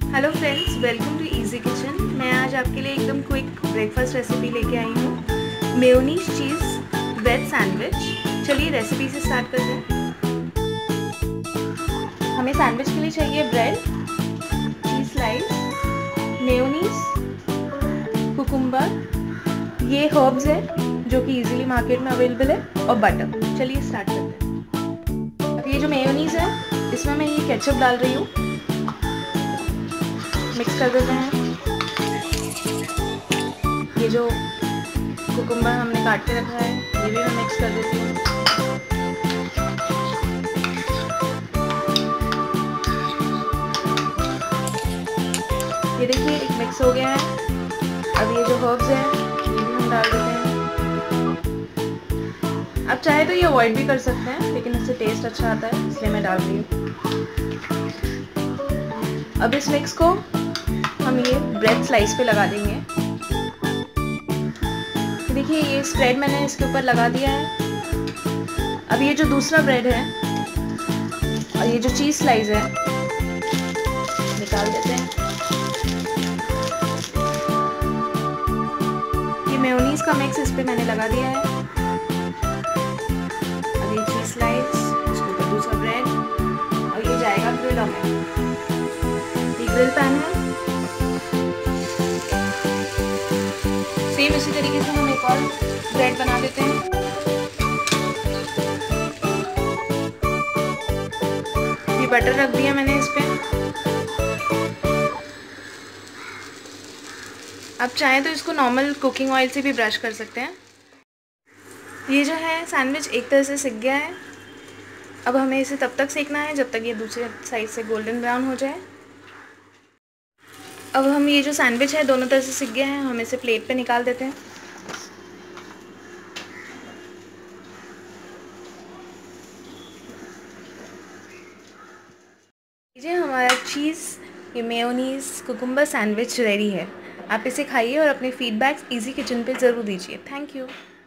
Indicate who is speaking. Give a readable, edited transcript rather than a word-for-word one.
Speaker 1: Hello friends, welcome to easy kitchen. मैं आज आपके लिए एकदम क्विक ब्रेकफास्ट रेसिपी लेके आई हूँ, मेयोनीज चीज़ ब्रेड सैंडविच। चलिए रेसिपी से स्टार्ट करते हैं। हमें सैंडविच के लिए चाहिए bread, cheese slice, mayonnaise, cucumber, ये हर्ब्स है जो कि इजीली मार्केट में अवेलेबल है, और बटर। चलिए स्टार्ट करते हैं। अब ये जो मेयोनीज है इसमें मैं ये केचप डाल रही हूँ, मिक्स कर देते हैं। ये जो कुकुम्बर हमने काट के रखा है ये भी मैं मिक्स कर देती हूँ। ये देखिए एक मिक्स हो गया है। अब ये जो हर्ब्स है ये भी हम डाल देते हैं। आप चाहे तो ये अवॉइड भी कर सकते हैं, लेकिन इससे टेस्ट अच्छा आता है इसलिए मैं डाल रही हूँ। अब इस मिक्स को हम ये ब्रेड स्लाइस पे लगा देंगे। देखिए ये स्प्रेड मैंने इसके ऊपर लगा दिया है। अब ये जो दूसरा ब्रेड है और ये जो चीज़ स्लाइस है निकाल देते हैं। ये मेयोनीज का मिक्स इस पे मैंने लगा दिया है। अब ये चीज़ स्लाइस, इसके ऊपर दूसरा ब्रेड, और ये जाएगा ग्रिल में। ये ग्रिल पैन है। सेम इसी तरीके से हम एक और ब्रेड बना देते हैं। ये बटर रख दिया मैंने इस पे। आप चाहें तो इसको नॉर्मल कुकिंग ऑयल से भी ब्रश कर सकते हैं। ये जो है सैंडविच एक तरह से सिक गया है। अब हमें इसे तब तक सेकना है जब तक ये दूसरे साइड से गोल्डन ब्राउन हो जाए। अब हम ये जो सैंडविच है दोनों तरह से सिक गया है, हम इसे प्लेट पे निकाल देते हैं। ये हमारा चीज़, ये मेयोनीज कुकुम्बर सैंडविच रेडी है। आप इसे खाइए और अपने फीडबैक्स इजी किचन पे ज़रूर दीजिए। Thank you.